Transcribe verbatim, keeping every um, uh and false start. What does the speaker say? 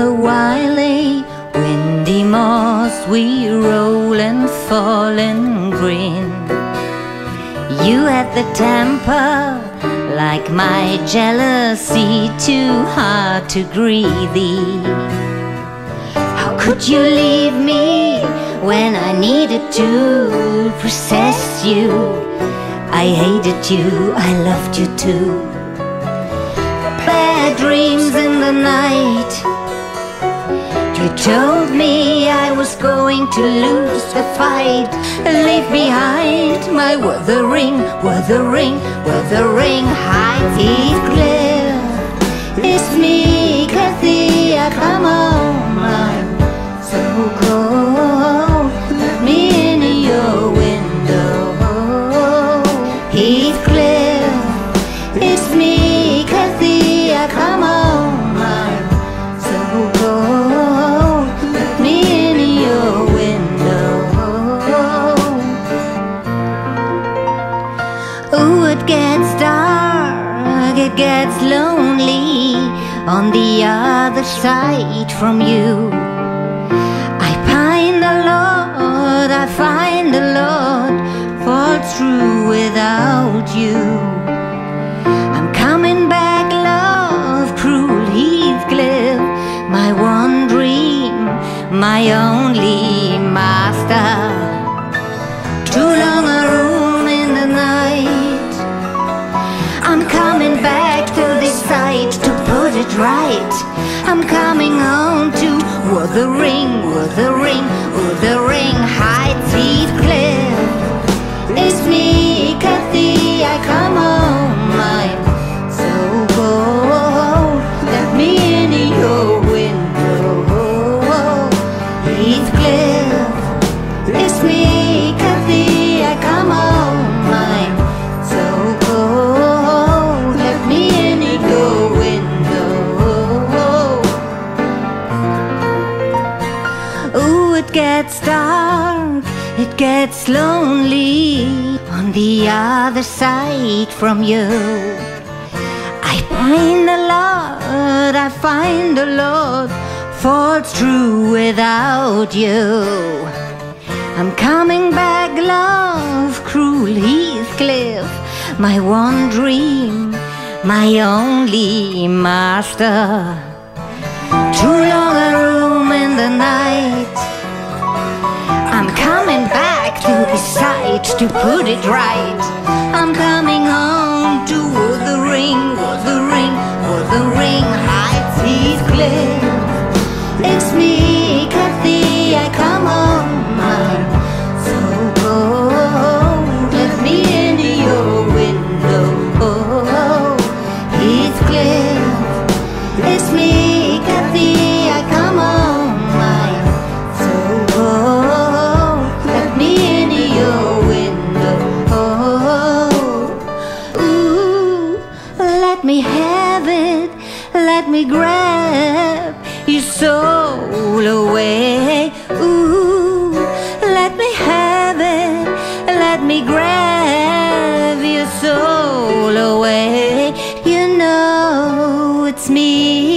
the wily, windy moss we roll and fall and grin. You had the temper, like my jealousy, too hard to greet thee. How could you leave me when I needed to possess you? I hated you, I loved you too. Bad dreams in the night. You told me I was going to lose the fight. Leave behind my wuthering, wuthering, wuthering heights. Heathcliff, it's me, Kathia, come on, I'm so cold. Let me in your window. Heathcliff, it's me, Kathia, come on, I'm so cold. Let me in your window. Oh, it gets dark, it gets lonely on the other side from you. I find the Lord, I find the Lord falls through without you. I'm coming back, love, cruel Heathcliff, my one dream, my only master. Too long a room in the night. I'm coming back to this site to put it right. I'm coming home to wuthering, wuthering, wuthering heights. Heathcliff, it's me, Kathy, I come home, I'm so cold. Let me in your window. Heathcliff, it's me, Kathy, I come home, I'm so cold. Let me in your window. Oh, it gets dark, it gets lonely on the other side from you. I find the Lord, I find the Lord falls through without you. I'm coming back, love, cruel Heathcliff, my one dream, my only master. Too long a room in the night. I'm coming back to the site to put it right. I'm coming home to wuthering, wuthering, wuthering heights. Heathcliff, it's me, Kathy, I come home, I'm so cold. Let me in your window. Heathcliff, it's me, Kathy, I come home, I'm so cold. Let me in your window. Ooh, let me have it, let me grab your soul away. Ooh, let me have it, let me grab your soul away. You know it's me,